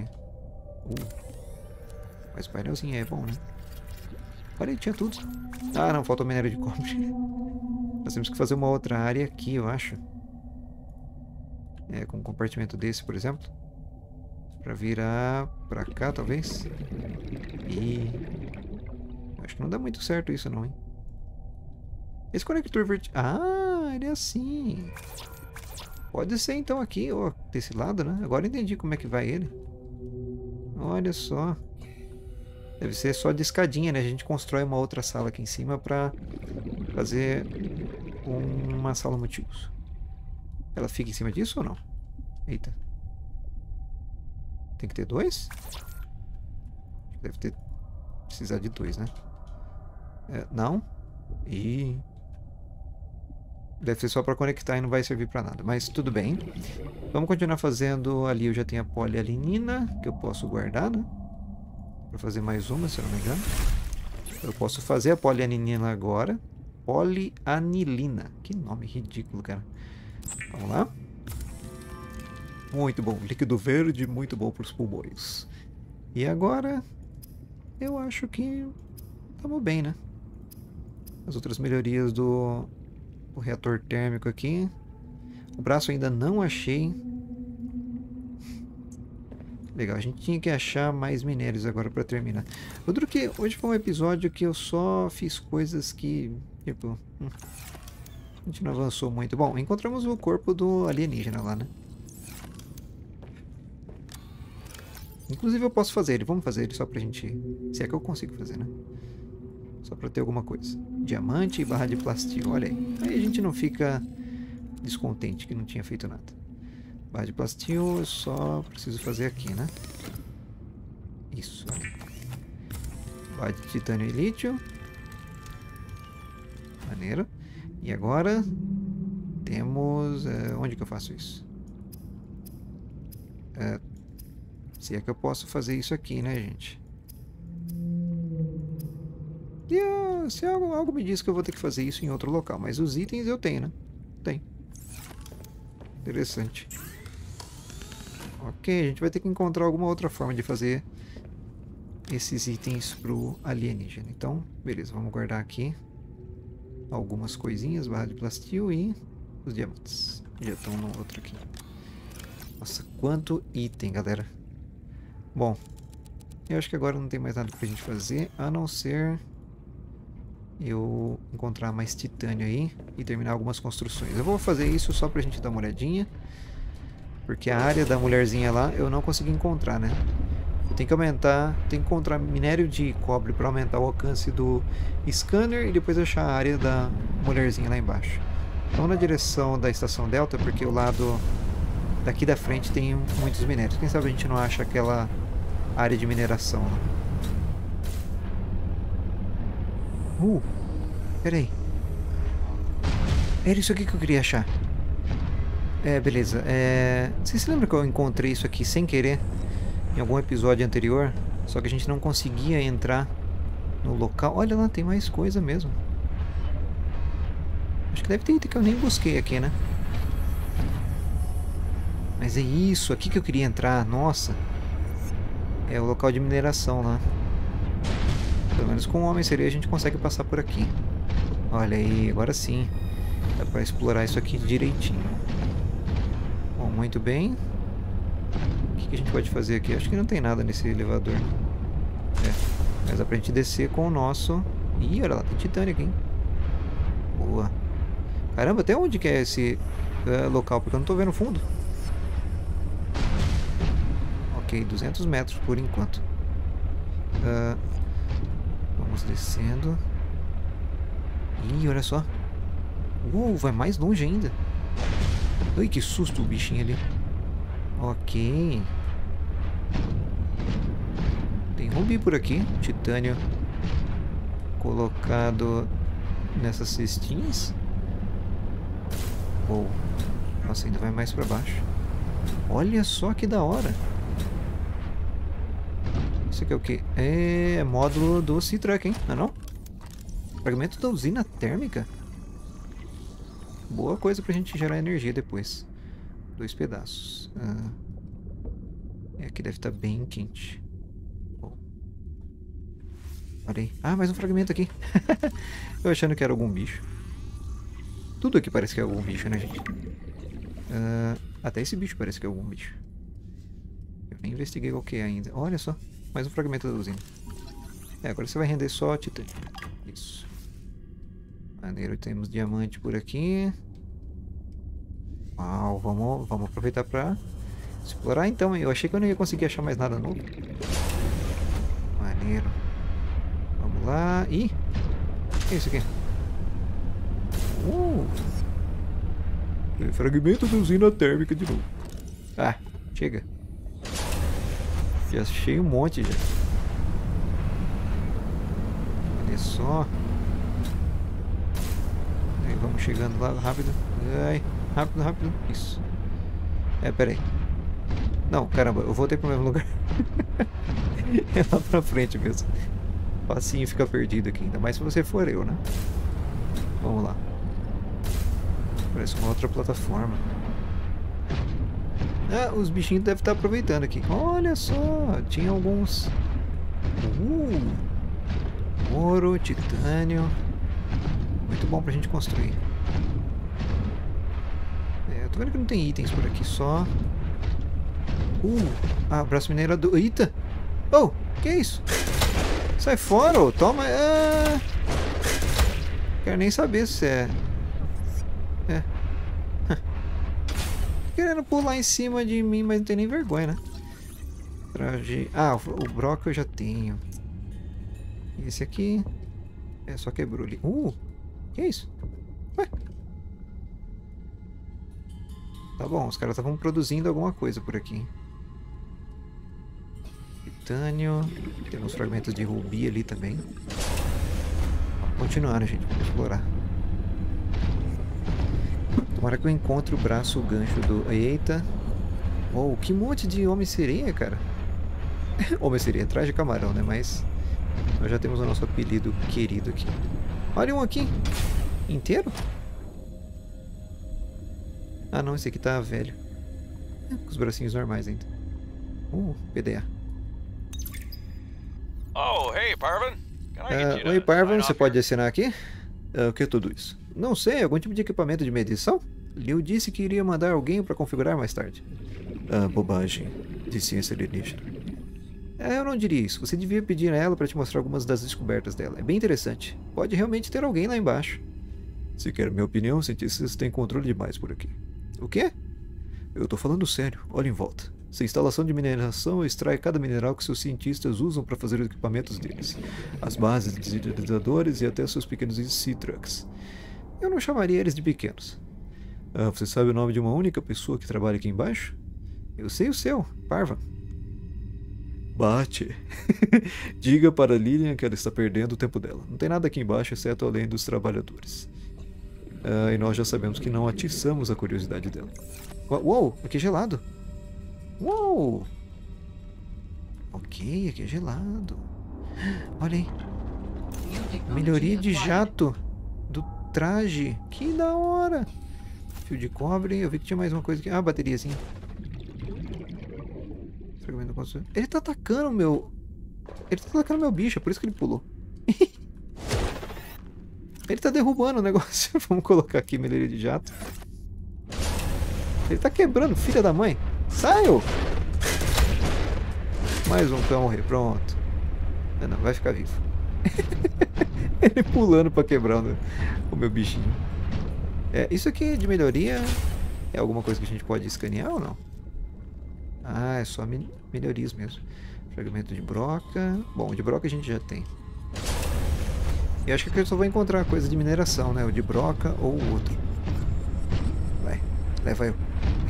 Mas o painelzinho é bom, né? Olha aí, tinha tudo. Ah, não, falta o minério de cobre. Nós temos que fazer uma outra área aqui, eu acho. Com um compartimento desse, por exemplo. Pra virar pra cá, talvez. E... acho que não dá muito certo isso não, hein? Esse conector vertical... Ah, ele é assim. Pode ser então aqui, ó, desse lado, né? Agora eu entendi como é que vai ele. Olha só. Deve ser só de escadinha, né? A gente constrói uma outra sala aqui em cima pra fazer uma sala multiuso. Ela fica em cima disso ou não? Eita. Tem que ter 2? Deve ter... precisar de 2, né? Não? E... deve ser só para conectar e não vai servir para nada. Mas tudo bem. Vamos continuar fazendo... ali eu já tenho a polialinina, que eu posso guardar, né? Para fazer mais uma, se eu não me engano. Eu posso fazer a polialinina agora. Polianilina. Que nome ridículo, cara. Vamos lá. Muito bom. Líquido verde, muito bom para os pulmões. E agora... eu acho que... estamos bem, né? As outras melhorias do... o reator térmico aqui. O braço ainda não achei. Legal, a gente tinha que achar mais minérios agora para terminar. Outro que hoje foi um episódio que eu só fiz coisas que, tipo, a gente não avançou muito. Bom, encontramos o corpo do alienígena lá, né? Inclusive eu posso fazer ele, vamos fazer ele só pra gente... se é que eu consigo fazer, né? Só pra ter alguma coisa. Diamante e barra de plastio, olha aí. Aí a gente não fica descontente que não tinha feito nada. Barra de plastio eu só preciso fazer aqui, né? Isso. Barra de titânio e lítio. Maneiro. E agora temos... onde que eu faço isso? Se é que eu posso fazer isso aqui, né, gente? E se algo me diz que eu vou ter que fazer isso em outro local. Mas os itens eu tenho, né? Tem. Interessante. Ok, a gente vai ter que encontrar alguma outra forma de fazer esses itens pro alienígena. Então, beleza, vamos guardar aqui algumas coisinhas, barra de plastio e os diamantes. Já estão no outro aqui. Nossa, quanto item, galera. Bom, eu acho que agora não tem mais nada pra gente fazer, a não ser eu encontrar mais titânio aí e terminar algumas construções. Eu vou fazer isso só pra gente dar uma olhadinha, porque a área da mulherzinha lá eu não consegui encontrar, né? Eu tenho que aumentar, tenho que encontrar minério de cobre para aumentar o alcance do scanner e depois achar a área da mulherzinha lá embaixo. Vamos na direção da estação Delta, porque o lado daqui da frente tem muitos minérios. Quem sabe a gente não acha aquela área de mineração lá. Peraí. Era isso aqui que eu queria achar. Beleza. Você se lembra que eu encontrei isso aqui sem querer em algum episódio anterior? Só que a gente não conseguia entrar no local. Olha lá, tem mais coisa mesmo. Acho que deve ter item que eu nem busquei aqui, né? Mas é isso, aqui que eu queria entrar. Nossa. É o local de mineração lá. Pelo menos com o Homem-Sereia a gente consegue passar por aqui. Olha aí, agora sim. Dá pra explorar isso aqui direitinho. Bom, muito bem. O que a gente pode fazer aqui? Acho que não tem nada nesse elevador. Mas dá pra gente descer com o nosso... Ih, olha lá, tem titânio aqui, hein? Boa. Caramba, até onde que é esse local? Porque eu não tô vendo o fundo. Ok, 200 metros por enquanto. Vamos descendo. Ih, olha só. Vai mais longe ainda. Ai, que susto o bichinho ali. Ok. Tem rubi por aqui. Titânio colocado nessas cestinhas. Nossa, ainda vai mais pra baixo. Olha só que da hora. Isso aqui é o quê? É módulo do Sea-Truck, hein? Não é não? Fragmento da usina térmica. Boa coisa pra gente gerar energia depois. 2 pedaços. Aqui deve estar bem quente. Olha aí. Ah, mais um fragmento aqui. Eu achando que era algum bicho. Tudo aqui parece que é algum bicho, né, gente? Até esse bicho parece que é algum bicho. Eu nem investiguei qual que é ainda. Olha só. Mais um fragmento da usina. Agora você vai render só titânio. Isso. Maneiro, temos diamante por aqui. Uau, vamos aproveitar pra explorar então. Eu achei que eu não ia conseguir achar mais nada novo. Maneiro. Vamos lá. Ih! O que é isso aqui? Fragmento da usina térmica de novo. Ah, chega. Já achei um monte já. Olha só. Aí vamos chegando lá rápido. Ai, rápido. Isso. Pera aí. Não, caramba, eu voltei pro mesmo lugar. É lá pra frente mesmo. Facinho fica perdido aqui. Ainda mais se você for eu, né? Vamos lá. Parece uma outra plataforma. Ah, os bichinhos devem estar aproveitando aqui. Olha só, tinha alguns... ouro, titânio. Muito bom pra gente construir. Eu tô vendo que não tem itens por aqui, só... braço minerador. Eita! Que é isso? Sai fora, toma... Quero nem saber se é... Querendo pular em cima de mim, mas não tem nem vergonha, né? Traje... o broco eu já tenho. Esse aqui... só quebrou ali. Que é isso? Ué? Tá bom, os caras estavam produzindo alguma coisa por aqui. Titânio... Tem uns fragmentos de rubi ali também. Vamos continuar, gente. Vamos explorar. Tomara que eu encontre o braço, o gancho do... Eita! Que monte de Homem-Sereia, cara! Homem-Sereia, traje camarão, né? Mas nós já temos o nosso apelido querido aqui. Olha um aqui! Inteiro? Ah não, esse aqui tá velho. Com os bracinhos normais ainda. PDA. Hey, Parvin! Oi, Parvin, você pode assinar aqui? O que é tudo isso? Não sei, algum tipo de equipamento de medição? Liu disse que iria mandar alguém para configurar mais tarde. Bobagem, disse esse alienígena. Eu não diria isso. Você devia pedir a ela para te mostrar algumas das descobertas dela. É bem interessante. Pode realmente ter alguém lá embaixo. Se quer minha opinião, cientistas têm controle demais por aqui. O quê? Eu tô falando sério. Olha em volta. Essa instalação de mineração extrai cada mineral que seus cientistas usam para fazer os equipamentos deles. As bases de desidratadores e até seus pequenos Sea-Trucks. Eu não chamaria eles de pequenos. Você sabe o nome de uma única pessoa que trabalha aqui embaixo? Eu sei o seu, Parvin. Bate. Diga para Lilian que ela está perdendo o tempo dela. Não tem nada aqui embaixo exceto além dos trabalhadores. E nós já sabemos que não atiçamos a curiosidade dela. Uou, aqui é gelado. Uou! Ok, aqui é gelado. Olha aí. Melhoria de jato do traje. Que da hora. Fio de cobre. Eu vi que tinha mais uma coisa aqui. Ah, bateriazinha. Fragmento construído. Ele tá atacando o meu... Ele tá atacando meu bicho, é por isso que ele pulou. Ele tá derrubando o negócio. Vamos colocar aqui melhoria de jato. Ele tá quebrando, filha da mãe. Saiu! Mais um cão morrer, pronto. Não, vai ficar vivo. Ele pulando pra quebrar o meu bichinho. Isso aqui de melhoria é alguma coisa que a gente pode escanear ou não? Ah, é só melhorias mesmo. Fragmento de broca. Bom, de broca a gente já tem. E acho que aqui eu só vou encontrar coisa de mineração, né? O de broca ou o outro. Vai, leva eu.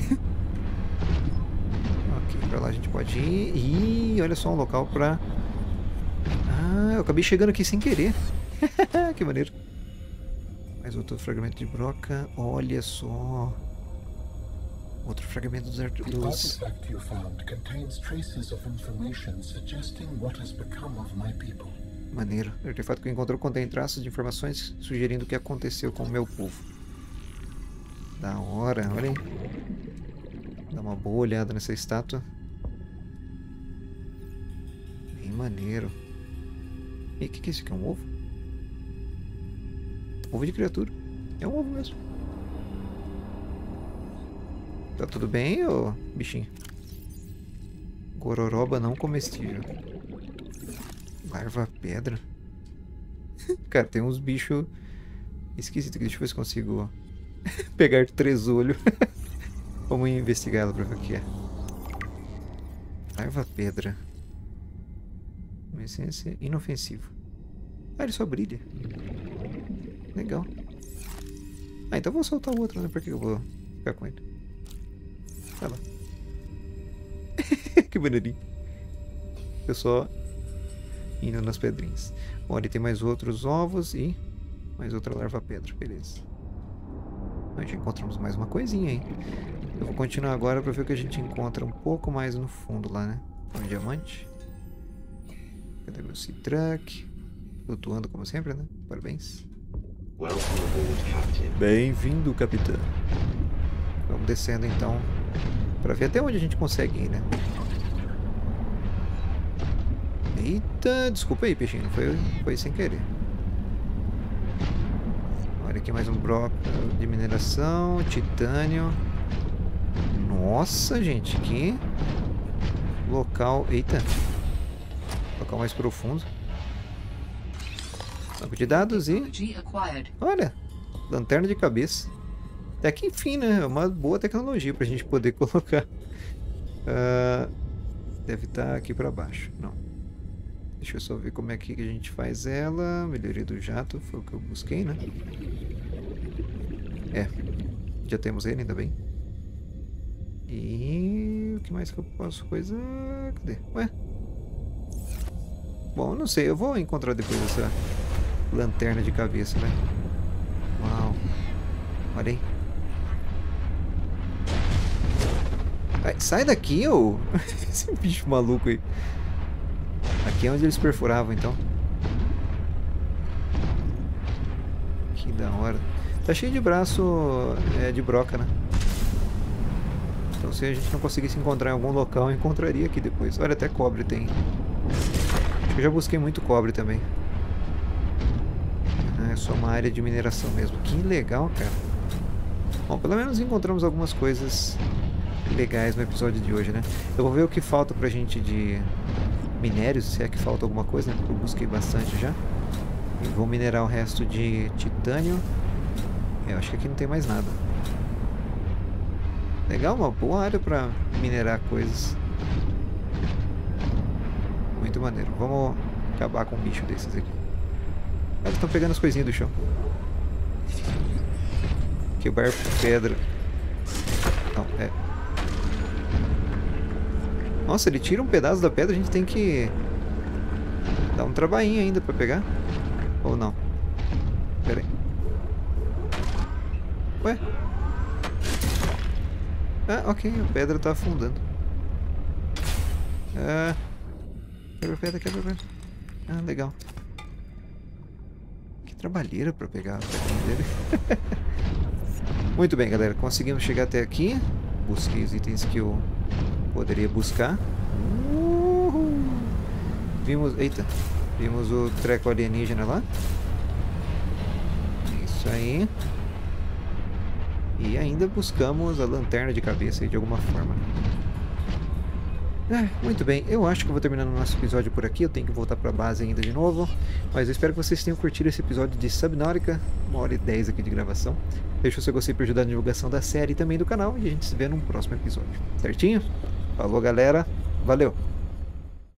Ok, pra lá a gente pode ir. Ih, olha só um local pra... Ah, eu acabei chegando aqui sem querer. Que maneiro. Mais outro fragmento de broca. Olha só. Outro fragmento dos artefatos. Maneiro. O artefato que encontrou contém traços de informações sugerindo o que aconteceu com o meu povo. Da hora, olha aí. Dá uma boa olhada nessa estátua. Bem maneiro. E o que é isso aqui? É um ovo? Ovo de criatura. É um ovo mesmo. Tá tudo bem, ô bichinho? Gororoba não comestível. Larva pedra. Cara, tem uns bichos esquisitos aqui. Deixa eu ver se consigo pegar 3 olhos. Vamos investigar ela pra ver o que é. Larva pedra. Uma essência inofensivo. Ah, ele só brilha. Legal. Ah, então eu vou soltar o outro, né? Por que eu vou ficar com ele? Vai lá. Que maneirinho. Eu só indo nas pedrinhas. Bom, ali tem mais outros ovos e mais outra larva pedra. Beleza. A gente encontramos mais uma coisinha aí. Eu vou continuar agora para ver o que a gente encontra um pouco mais no fundo lá, né? Um diamante. Cadê meu Sea-Truck? Flutuando como sempre, né? Parabéns. Bem-vindo, capitão. Vamos descendo então para ver até onde a gente consegue ir, né? Eita, desculpa aí, peixinho, foi sem querer. Olha aqui mais um bloco de mineração, titânio. Nossa, gente, que local, eita, local mais profundo. Banco de dados e... Olha, lanterna de cabeça. Até que enfim, né? É uma boa tecnologia pra gente poder colocar. Deve estar aqui pra baixo. Não. Deixa eu só ver como é que a gente faz ela. Melhoria do jato, foi o que eu busquei, né? Já temos ele, ainda bem. E... o que mais que eu posso coisar? Cadê? Ué? Bom, eu não sei. Eu vou encontrar depois essa lanterna de cabeça, né? Uau. Olha aí. Ai, sai daqui, ô! Esse bicho maluco aí. Aqui é onde eles perfuravam, então. Que da hora. Tá cheio de braço de broca, né? Então se a gente não conseguisse encontrar em algum local, eu encontraria aqui depois. Olha, até cobre tem. Acho que eu já busquei muito cobre também. É só uma área de mineração mesmo. Que legal, cara. Bom, pelo menos encontramos algumas coisas legais no episódio de hoje, né? Eu vou ver o que falta pra gente de minérios, se é que falta alguma coisa, né? Porque eu busquei bastante já. E vou minerar o resto de titânio. Eu acho que aqui não tem mais nada. Legal, uma boa área pra minerar coisas. Muito maneiro. Vamos acabar com um bicho desses aqui. Eles estão pegando as coisinhas do chão. Quebrar pedra. Não, Nossa, ele tira um pedaço da pedra, a gente tem que dar um trabalhinho ainda pra pegar. Ou não? Pera aí. Ué? Ah, ok, a pedra tá afundando. Quebra pedra, quebra pedra. Ah, legal. Que trabalheira pra pegar a pedrinha dele. Muito bem, galera. Conseguimos chegar até aqui. Busquei os itens que eu poderia buscar. Vimos... Eita. Vimos o treco alienígena lá. Isso aí. E ainda buscamos a lanterna de cabeça aí de alguma forma. Muito bem, eu acho que eu vou terminando o nosso episódio por aqui. Eu tenho que voltar para a base ainda de novo. Mas eu espero que vocês tenham curtido esse episódio de Subnautica. 1h10 aqui de gravação. Deixa o seu gostei para ajudar na divulgação da série e também do canal. E a gente se vê num próximo episódio. Certinho? Falou, galera. Valeu!